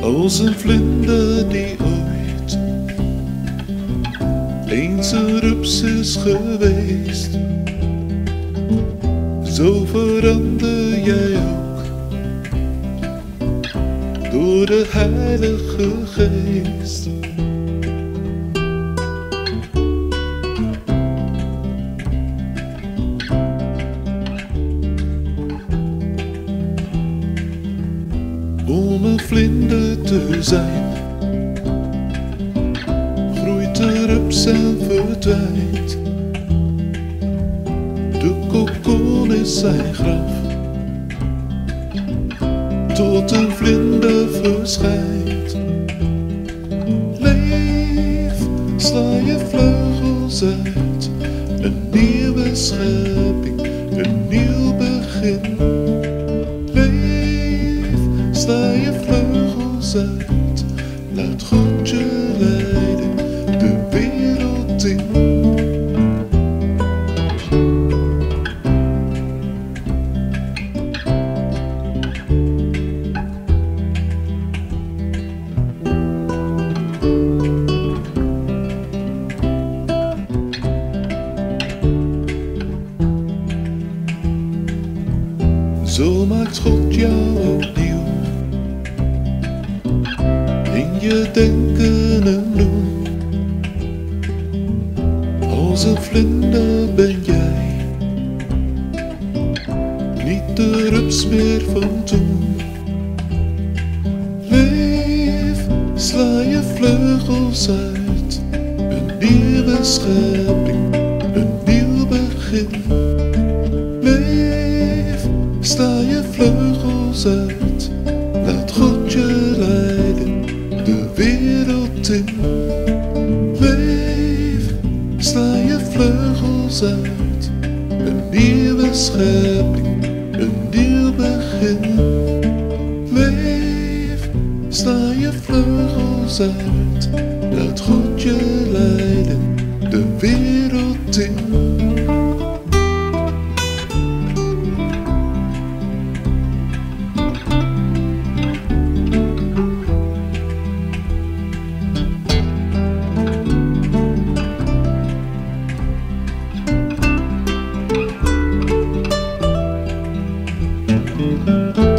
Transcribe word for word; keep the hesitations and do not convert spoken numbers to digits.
Als een vlinder die ooit eens een rups is geweest, zo verander jij ook door de Heilige Geest. Om een vlinder te zijn, groeit de rups en verdwijnt. De kokon is zijn graf, tot een vlinder verschijnt. Leef, sla je vleugels uit, een nieuwe schepping, een nieuw begin. Sla je vleugels uit, laat God je leiden, de wereld in. Zo maakt God jou opnieuw, in je denken en doen. Als een vlinder ben jij, niet de rups meer van toen. Leef, sla je vleugels uit, een nieuwe schepping, een nieuw begin. Leef, sla je vleugels uit, laat God je leiden, de wereld in. Leef, sla je vleugels uit, een nieuwe schepping, een nieuw begin. Leef, sla je vleugels uit, laat God je leiden, de wereld in. Thank you.